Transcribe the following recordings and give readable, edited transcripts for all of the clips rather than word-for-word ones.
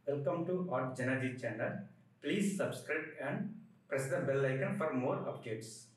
Welcome to Art Janaji channel. Please subscribe and press the bell icon for more updates.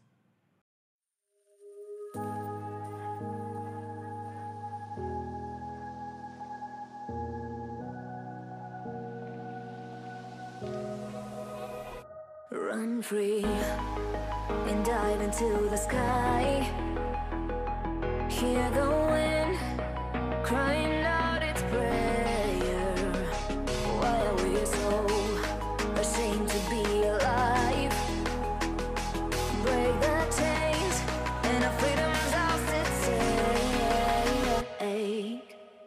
Run free and dive into the sky. Hear the wind crying out its prayer. Why are we so ashamed to be alive? Break the chains and our freedom's ours to take.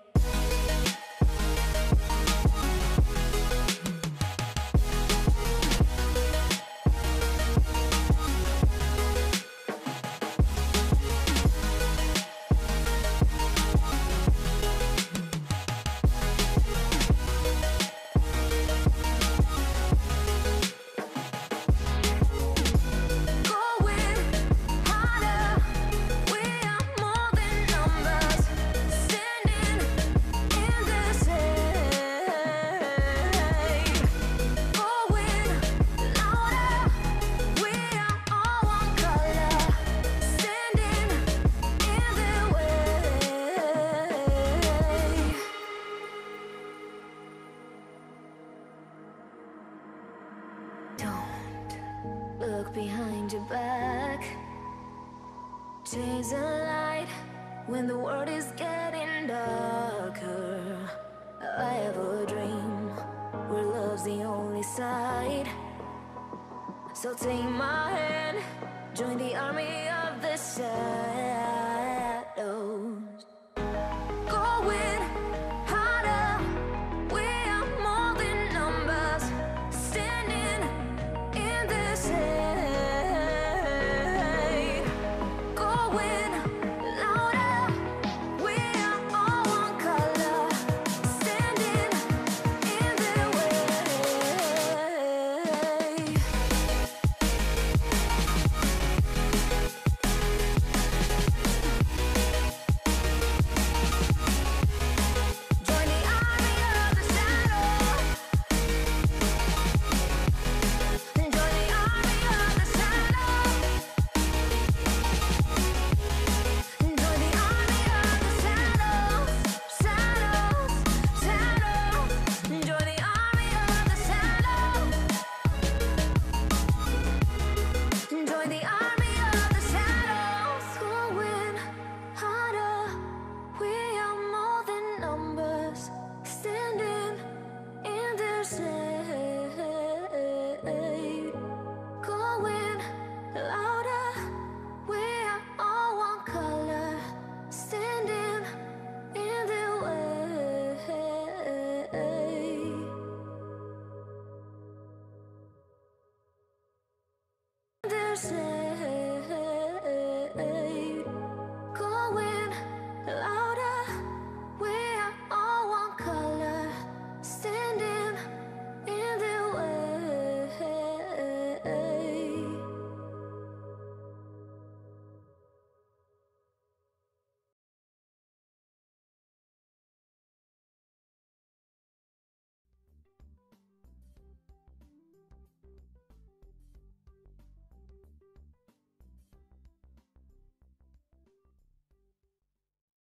Look behind your back. Chase a light when the world is getting darker. I have a dream where love's the only side. So take my hand, join the army of the shadows. Going harder, we are more than numbers. Standing in this shade, going